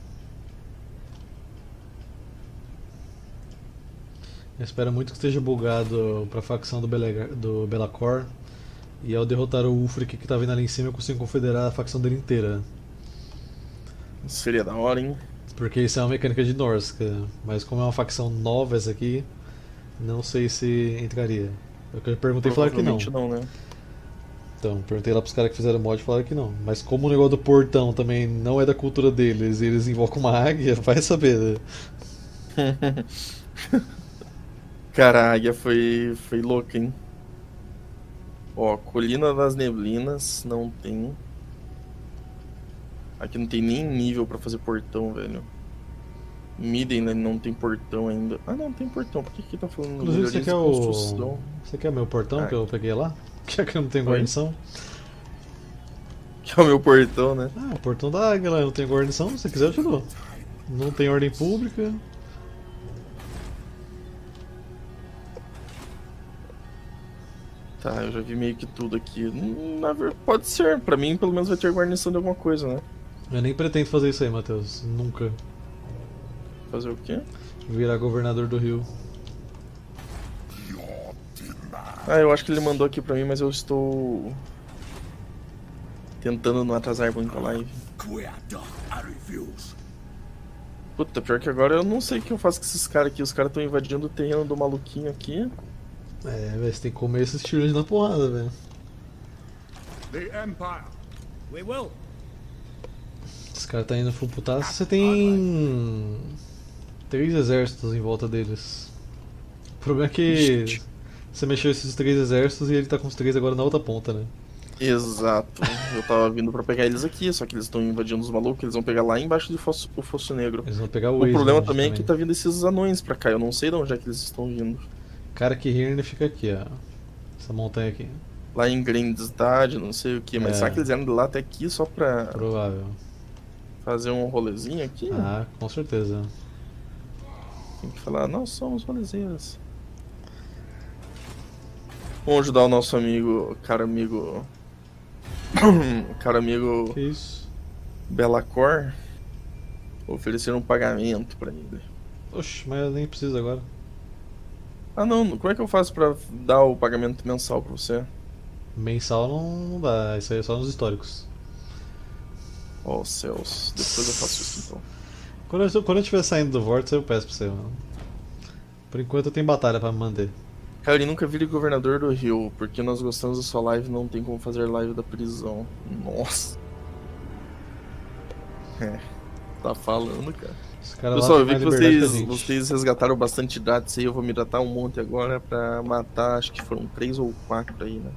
Eu espero muito que esteja bugado pra facção do Belacor. E ao derrotar o Ulfric que tá vindo ali em cima, eu consigo confederar a facção dele inteira. Isso seria da hora, hein? Porque isso é uma mecânica de Norsca. Mas como é uma facção nova essa aqui, não sei se entraria. Eu perguntei e falaram que não. Provavelmente não, né? Então, perguntei lá pros caras que fizeram mod e falaram que não. Mas como o negócio do portão também não é da cultura deles e eles invocam uma águia, vai saber, né? Cara, a águia foi louca, hein? Ó, Colina das Neblinas não tem. Aqui não tem nem nível pra fazer portão, velho. Miden não tem portão ainda. Ah, não tem portão. Por que tá falando Inclusive, você melhorias quer de construção? Você quer meu portão Ah. que eu peguei lá? Já que eu não tenho guarnição. Que é o meu portão, né? Ah, o portão da águia lá, eu não tenho guarnição, se você quiser eu te dou. Não tem ordem pública. Tá, eu já vi meio que tudo aqui. Pode ser, pra mim pelo menos vai ter guarnição de alguma coisa, né? Eu nem pretendo fazer isso aí, Matheus. Nunca. Fazer o quê? Virar governador do Rio. Ah, eu acho que ele mandou aqui pra mim, mas eu estou tentando não atrasar muito a live. Puta, pior que agora eu não sei o que eu faço com esses caras aqui. Os caras estão invadindo o terreno do maluquinho aqui. É, velho, você tem que comer esses tiros na porrada, velho. The Empire. We will. Esse cara tá indo full putaço. Você tem 3 exércitos em volta deles. O problema é que você mexeu esses 3 exércitos e ele tá com os 3 agora na outra ponta, né? Exato. Eu tava vindo pra pegar eles aqui, só que eles estão invadindo os malucos, eles vão pegar lá embaixo do Fosso Negro. Eles vão pegar o O problema Waze também é que tá vindo esses anões pra cá, eu não sei de onde é que eles estão vindo. Cara que Hirn fica aqui, ó. Essa montanha aqui. Lá em Grindstad, não sei o que, mas É. será que eles vieram de lá até aqui só pra Provável. fazer um rolezinho aqui? Ah, com certeza. Tem que falar, nós somos rolezeiros. Vamos ajudar o nosso amigo, caro amigo Que isso? Belacor. Oferecer um pagamento pra ele. Oxe, mas eu nem preciso agora. Ah não, como é que eu faço pra dar o pagamento mensal pra você? Mensal não dá, isso aí é só nos históricos. Oh céus, depois eu faço isso então. Quando eu estiver saindo do Vortex eu peço pra você, mano. Por enquanto eu tenho batalha pra me manter. Cara, ele nunca vire governador do Rio, porque nós gostamos da sua live, não tem como fazer live da prisão. Nossa. É, tá falando, cara. Os caras lá Pessoal, eu têm vi mais que liberdade que a vocês, gente. vocês resgataram bastante dados aí, eu vou me datar um monte agora pra matar, acho que foram 3 ou 4 aí, né?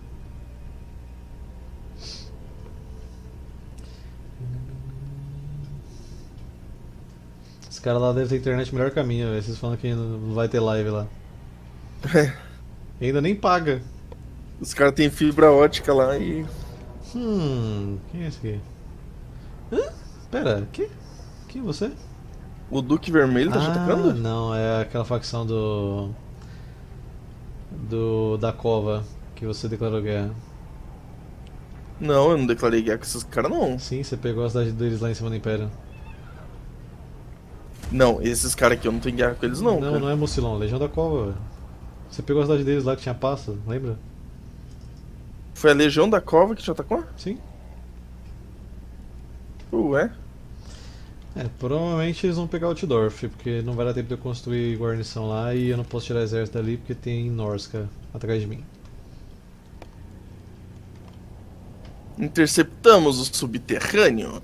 Os caras lá devem ter internet melhor que a minha, velho. Vocês falam que não vai ter live lá. E ainda nem paga. Os caras têm fibra ótica lá e... Quem é esse aqui? Hã? Pera, que? Quem é você? O Duque Vermelho tá te atacando? Não, é aquela facção da cova que você declarou guerra. Não, eu não declarei guerra com esses caras não. Sim, você pegou a cidade deles lá em cima do Império. Não, esses caras aqui eu não tenho guerra com eles não, cara. Não é Mucilon, Legião da Cova, velho. Você pegou a cidade deles lá que tinha pasta, lembra? Foi a Legião da Cova que te atacou? Sim. Ué? É, provavelmente eles vão pegar Altdorf, porque não vai dar tempo de eu construir guarnição lá e eu não posso tirar exército dali porque tem Norska atrás de mim. Interceptamos o subterrâneo.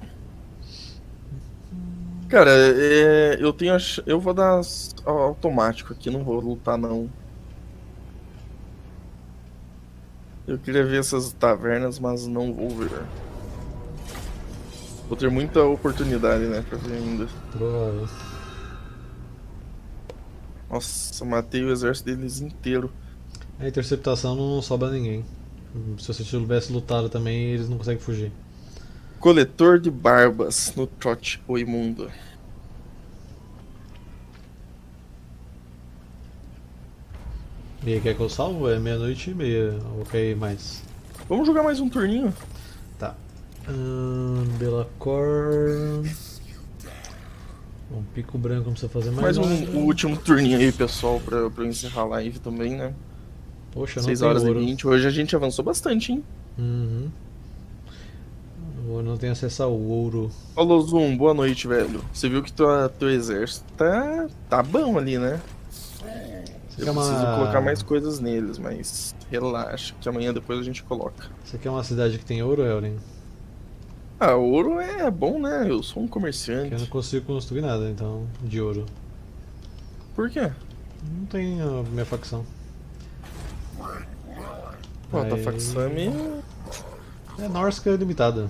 Cara, eu tenho eu vou dar automático aqui, não vou lutar não. Eu queria ver essas tavernas, mas não vou ver. Vou ter muita oportunidade, né, pra ver ainda. Provável. Nossa, matei o exército deles inteiro. A interceptação não sobra ninguém. Se você tivesse lutado também, eles não conseguem fugir. Coletor de barbas no trote o imundo. E aí, quer que eu salvo? É 00:30 ou quer ir mais? Vamos jogar mais um turninho? Tá. Belacor. Um pico branco não precisa fazer mais Mais nada. um último turninho aí, pessoal, pra eu encerrar a live também, né? Poxa, não 6 tem horas ouro. e 20. Hoje a gente avançou bastante, hein? Uhum. Eu não tenho acesso ao ouro. Falou, Zoom, boa noite, velho. Você viu que teu exército tá bom ali, né? Você Eu quer preciso uma... colocar mais coisas neles, mas relaxa, que amanhã depois a gente coloca. Você quer uma cidade que tem ouro, Elrin? Ah, ouro é bom, né? Eu sou um Que eu não comerciante. consigo construir nada, então, de ouro. Por quê? Não tem a minha facção. Pô, tua Aí- facção é meio... É Norska limitada.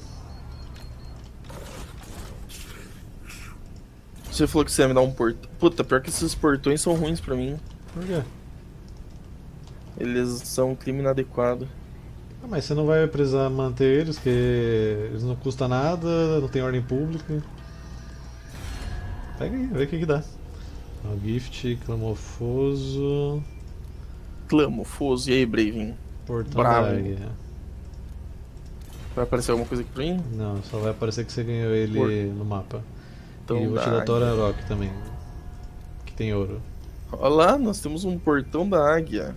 Você falou que você ia me dar um portão. Puta, pior que esses portões são ruins pra mim. Por quê? Eles são um crime inadequado. Ah, mas você não vai precisar manter eles, porque eles não custam nada, não tem ordem pública. Pega aí, vê o que que dá. Ó, gift, clamofoso, Clamofoso. E aí, Bravin? portão Bravo. da águia. Vai aparecer alguma coisa aqui pra mim? Não, só vai aparecer que você ganhou ele no mapa. Então E eu vou te dar Torarok também, que tem ouro. Olha lá, nós temos um portão da águia.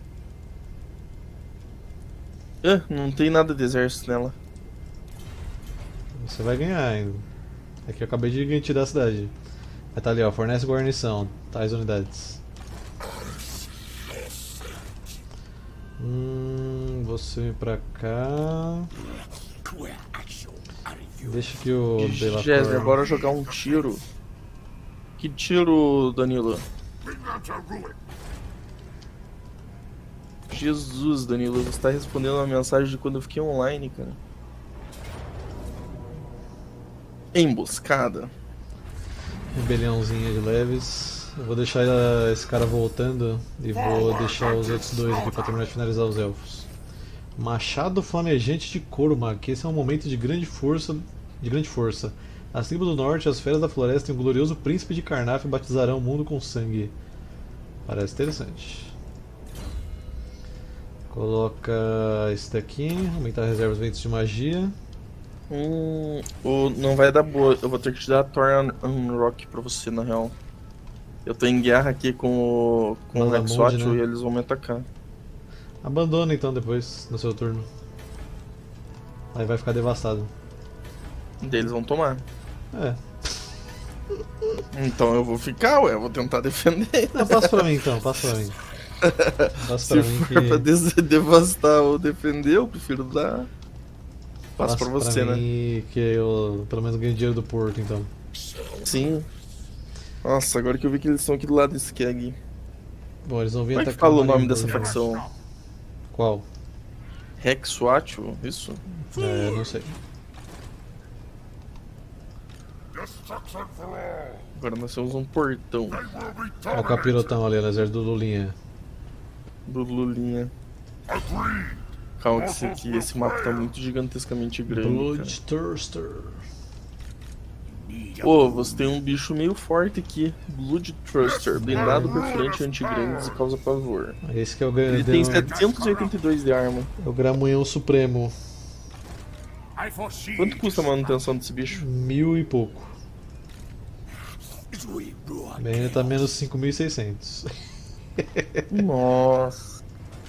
Ah, não tem nada de exército nela. Você vai ganhar ainda. É que eu acabei de te dar a cidade. Aí tá ali, ó, fornece guarnição, tais unidades. Você vem pra cá. Deixa que o Jéssica, bora jogar um tiro. Que tiro, Danilo? Bring them to ruin. Jesus, Danilo, você tá respondendo uma mensagem de quando eu fiquei online, cara. Emboscada. Rebeliãozinha de leves. Eu vou deixar esse cara voltando e vou deixar os outros dois aqui pra terminar de finalizar os elfos. Machado flamejante de Cormac, que esse é um momento de grande força. As tribos do norte e as feras da floresta e um glorioso príncipe de Carnaf batizarão o mundo com sangue. Parece interessante. Coloca esse daqui, aumentar reservas de ventos de magia. Não vai dar boa. Eu vou ter que te dar a Thorn Unrock pra você, na real. Eu tô em guerra aqui com o Malamud, Rexwatch, né? e eles vão me atacar. Abandona então depois, no seu turno. Aí vai ficar devastado. Daí eles vão tomar. É. Então eu vou ficar, ué, eu vou tentar defender. Não, passa pra mim então, passa pra mim. Passa Se pra mim for pra que. devastar ou defender, eu prefiro dar. Passo pra você, né? mim que eu pelo menos ganho dinheiro do porto então. Sim. Nossa, agora que eu vi que eles estão aqui do lado desse keg. Bom, eles vão vir Como é que atacar fala o nome Marienburg. dessa facção? Qual? Rexwatch? Isso? É, não sei. Destruction for all. Agora nós temos um portão They will be Olha o dominated. capirotão ali, no exército do Lulinha. do Lulinha. Agreed. Calma que esse mapa tá muito gigantescamente grande, cara. Bloodthirster. Pô, você tem um bicho meio forte aqui. Bloodthirster, blindado, perfurante, anti-grandes e causa pavor. Esse que é o, Ele tem 782 de arma. é o Gramunhão Supremo. I foresee. Quanto custa a manutenção desse bicho? 1000 e pouco. Bem, ele tá menos 5.600. Nossa.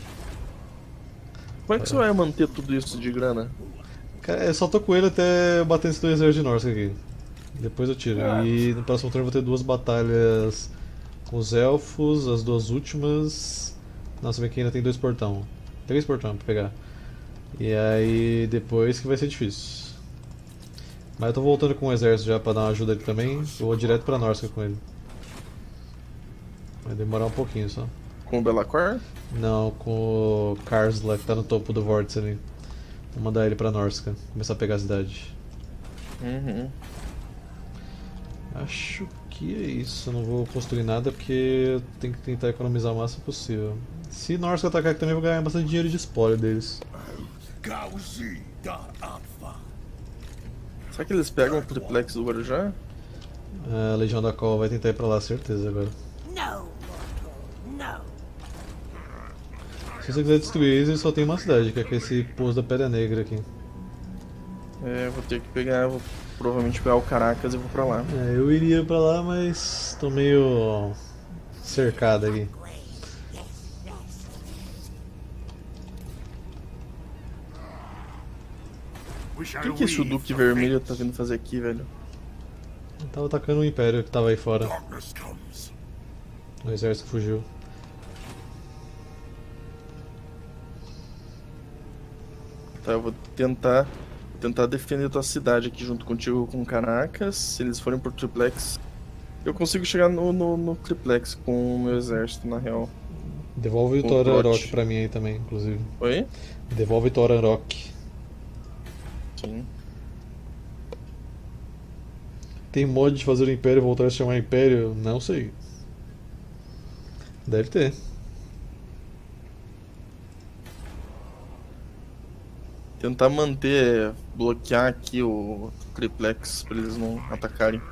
Como é que você vai manter tudo isso de grana? Cara, eu só tô com ele até eu bater nesse dois exércitos de Norsk aqui. Depois eu tiro. E no próximo turno eu vou ter duas batalhas com os elfos, as duas últimas. Nossa, aqui ainda tem dois portão. 3 portão pra pegar. E aí depois que vai ser difícil. Mas eu tô voltando com o exército já pra dar uma ajuda ali também. Eu vou direto pra Norsk com ele. Vai demorar um pouquinho só. Com o Belacor? Não, com o Karsla que tá no topo do vórtice ali. Vou mandar ele pra Norska, começar a pegar a cidade. Uhum. Acho que é isso. Eu não vou construir nada porque eu tenho que tentar economizar o máximo possível. Se Norska atacar aqui também, eu vou ganhar bastante dinheiro de espólio deles. Gauzi dar Alpha. Será que eles pegam o triplex do Guarujá? A Legião da Cova vai tentar ir pra lá, certeza agora. No, mortal, no. Se você quiser destruir eles, eles só tem uma cidade, que é esse Poço da Pedra Negra aqui. É, vou ter que pegar, vou provavelmente pegar o Caracas e vou pra lá. É, eu iria pra lá, mas tô meio cercado aqui. We shall O que esse weave Duque the Vermelho tá vindo fazer aqui, velho? Eu tava atacando o Império que tava aí fora. darkness comes. O exército fugiu. Tá, eu vou tentar defender tua cidade aqui junto contigo com Caracas. Se eles forem por triplex, eu consigo chegar no triplex com o meu exército, na real. Devolve o Com Torarok trote. pra mim aí também, inclusive. Oi? Devolve o Torarok. Sim. Tem mod de fazer o Império voltar a se chamar Império? Não sei. Deve ter. Tentar manter, bloquear aqui o triplex pra eles não atacarem.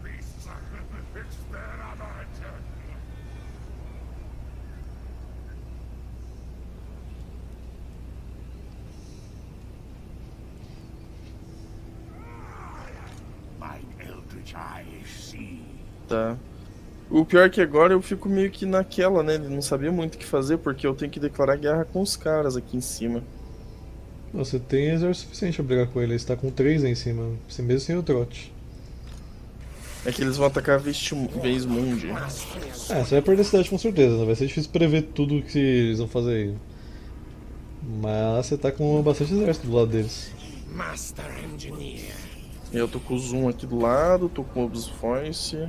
Mine eldritch eyes see. Tá. O pior é que agora eu fico meio que naquela, né? Ele não sabia muito o que fazer, porque eu tenho que declarar guerra com os caras aqui em cima. Você tem exército suficiente pra brigar com ele, ele está com 3 aí em cima, você mesmo sem o trote. É que eles vão atacar Veismundi. É, você vai perder a cidade com certeza, né? Vai ser difícil prever tudo que eles vão fazer aí. Mas você tá com bastante exército do lado deles. Master engineer. Eu tô com o Zoom aqui do lado, tô com o Obsfoice.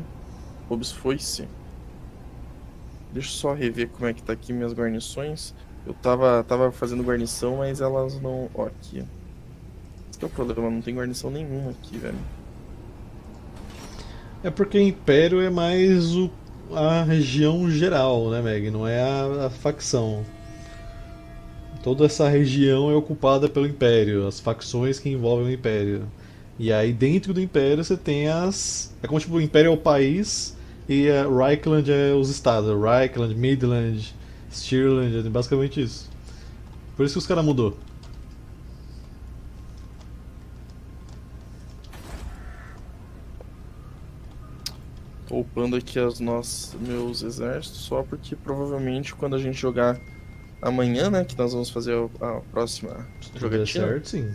Deixa eu só rever como é que tá aqui minhas guarnições. Eu tava fazendo guarnição, mas elas não... Ó, aqui. Esse que é o problema, não tem guarnição nenhuma aqui, velho. É porque Império é mais a região geral, né, Meg? Não é a facção. Toda essa região é ocupada pelo Império, as facções que envolvem o Império. E aí dentro do Império você tem as... É como tipo, o Império é o país e a Reichland é os estados. Reichland, Midland, Stirland, é basicamente isso. Por isso que os caras mudou. Tô upando aqui meus exércitos, só porque provavelmente quando a gente jogar amanhã, né, que nós vamos fazer a próxima Se der jogatina, certo, sim.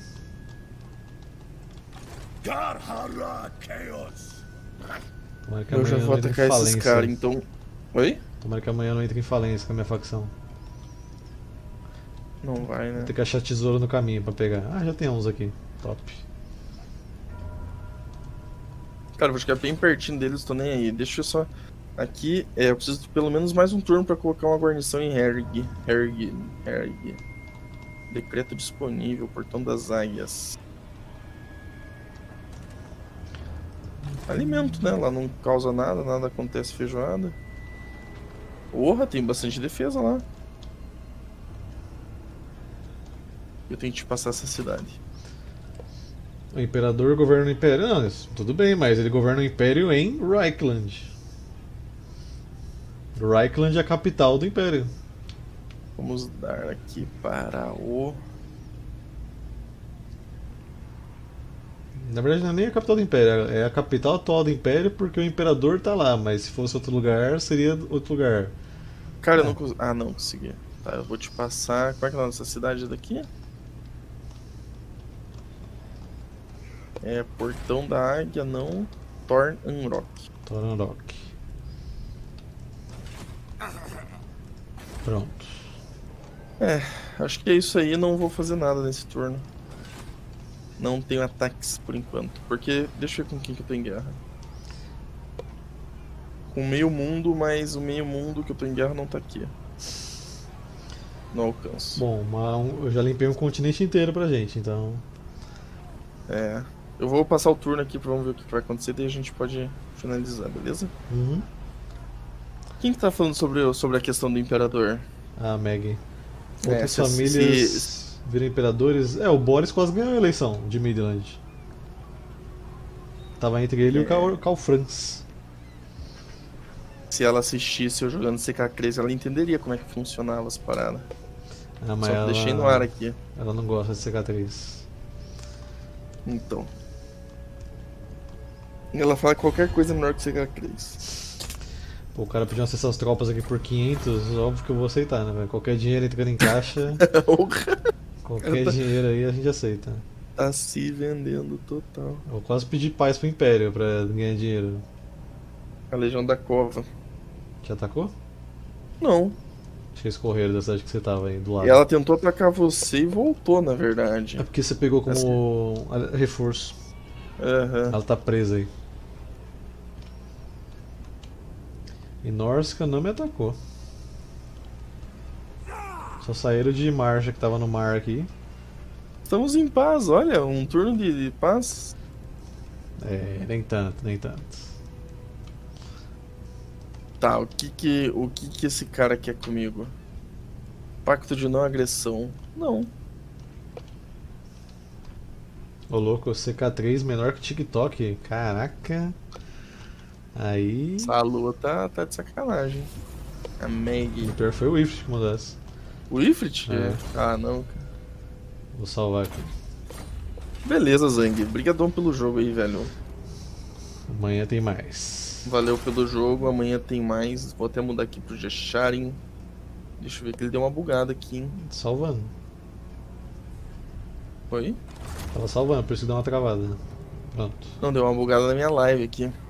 Garhara chaos. Tomara que eu já amanhã vou não entre em atacar esses falência. caras, então... Oi? Tomara que amanhã não entre em falência com a minha facção. Não vai, né? Vou ter que achar tesouro no caminho pra pegar. Ah, já tem uns aqui. Top. Cara, eu vou chegar bem pertinho deles, tô nem aí. Deixa eu só... Aqui, eu preciso de pelo menos mais um turno pra colocar uma guarnição em Herrig. Decreto disponível, Portão das Águias. Alimento, né? Lá não causa nada, nada acontece feijoada. Porra, tem bastante defesa lá. Eu tenho que te passar essa cidade. O Imperador governa o Império. Não, isso, tudo bem, mas ele governa o Império em Reichland. Reichland é a capital do Império. Vamos dar aqui para o... Na verdade, não é nem a capital do Império, é a capital atual do Império porque o Imperador tá lá, mas se fosse outro lugar, seria outro lugar. Cara, eu não consegui... Ah, não consegui. Tá, eu vou te passar... Como é que é o nome dessa cidade daqui? É Portão da Águia, não... Thornrock. Tornrock. Pronto. Acho que é isso aí, não vou fazer nada nesse turno. Não tenho ataques por enquanto. Porque, deixa eu ver com quem que eu tô em guerra. Com meio mundo, mas o meio mundo que eu tô em guerra não tá aqui. Não alcanço. Bom, eu já limpei um continente inteiro pra gente, então. Eu vou passar o turno aqui pra vamos ver o que vai acontecer, daí a gente pode finalizar, beleza? Uhum. Quem que tá falando sobre a questão do Imperador? Ah, Meg. É, Outras se- famílias viram imperadores. É, o Boris quase ganhou a eleição de Midland. Tava entre ele e o Karl Franz. Se ela assistisse eu jogando CK3, ela entenderia como é que funcionava as paradas. Ah, mas Só ela, deixei no ar aqui. ela não gosta de CK3. Então. Ela fala que qualquer coisa é melhor que CK3. Pô, o cara pediu acessar as tropas aqui por 500, óbvio que eu vou aceitar, né, velho? Qualquer dinheiro entrando em caixa, qualquer dinheiro aí a gente aceita. Tá se vendendo total. Eu quase pedi paz pro Império pra ganhar dinheiro. A Legião da Cova. Te atacou? Não. Acho que eles correram da cidade que você tava aí, do lado. E ela tentou atacar você e voltou, na verdade. É porque você pegou como reforço. Aham. Ela tá presa aí. E Norska não me atacou. Só saíram de marcha que tava no mar aqui. Estamos em paz, olha, um turno de paz. É, nem tanto, nem tanto. Tá, o que esse cara quer comigo? Pacto de não agressão. Não. Ô louco, CK3 menor que TikTok. Caraca. Aí. Essa lua tá de sacanagem. A Meg. O pior foi o Ifrit que mandou essa. O Ifrit? É. Ah, não. Vou salvar aqui. Beleza, Zang. Obrigadão pelo jogo aí, velho. Amanhã tem mais. Valeu pelo jogo. Amanhã tem mais. Vou até mudar aqui pro Jasharin. Deixa eu ver que ele deu uma bugada aqui, hein? Salvando. Oi? Tava salvando, por isso que deu uma travada. Pronto. Não, deu uma bugada na minha live aqui.